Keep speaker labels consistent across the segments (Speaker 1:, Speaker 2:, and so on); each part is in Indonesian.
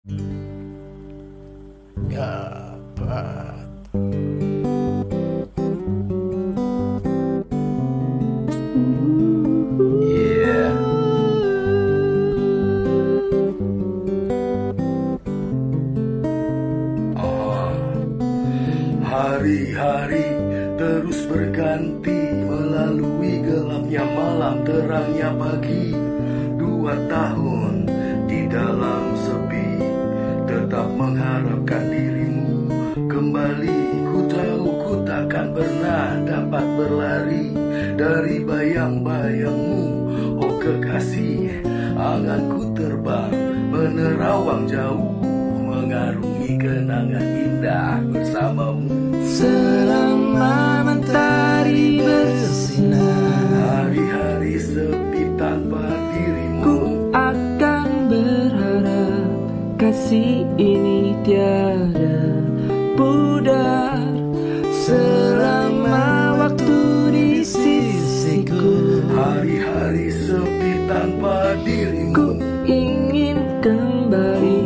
Speaker 1: Dapat.
Speaker 2: Yeah. Hari-hari terus berganti, melalui gelapnya malam, terangnya pagi. 2 tahun di dalam sepi, tetap mengharapkan dirimu kembali. Ku tahu ku takkan pernah dapat berlari dari bayang-bayangmu, oh kekasih. Anganku terbang menerawang jauh, mengarungi kenangan indah bersamamu.
Speaker 1: Selama mentari bersinar,
Speaker 2: Hari-hari sepi tanpa dirimu,
Speaker 1: ku akan berharap kasih ini tiada pudar. Selama waktu di sisiku,
Speaker 2: hari-hari sepi tanpa
Speaker 1: ku
Speaker 2: dirimu,
Speaker 1: ingin kembali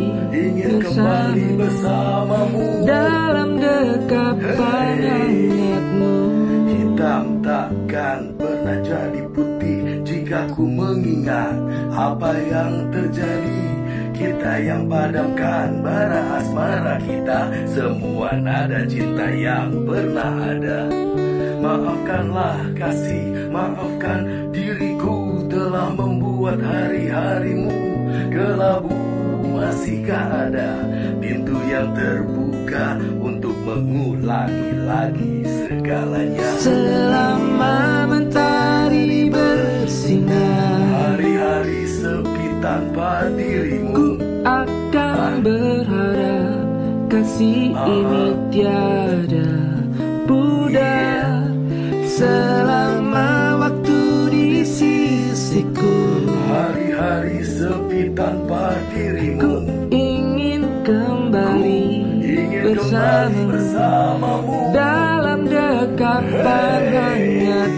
Speaker 2: bersamamu.
Speaker 1: dalam dekapan hangatmu.
Speaker 2: Hitam takkan pernah jadi putih jika ku mengingat apa yang terjadi. Kita yang padamkan bara asmara kita, semua nada cinta yang pernah ada. Maafkanlah kasih, maafkan diriku telah membuat hari-harimu kelabu. Masihkah ada pintu yang terbuka untuk mengulangi lagi segalanya?
Speaker 1: Selama mentari bersinar,
Speaker 2: Hari-hari sepi tanpa dirimu,
Speaker 1: ku akan berharap kasih ini tiada pudar. Selama waktu di sisiku,
Speaker 2: hari-hari sepi tanpa
Speaker 1: ku
Speaker 2: dirimu,
Speaker 1: ingin kembali
Speaker 2: ingin kembali bersamamu.
Speaker 1: dalam dekapan hangat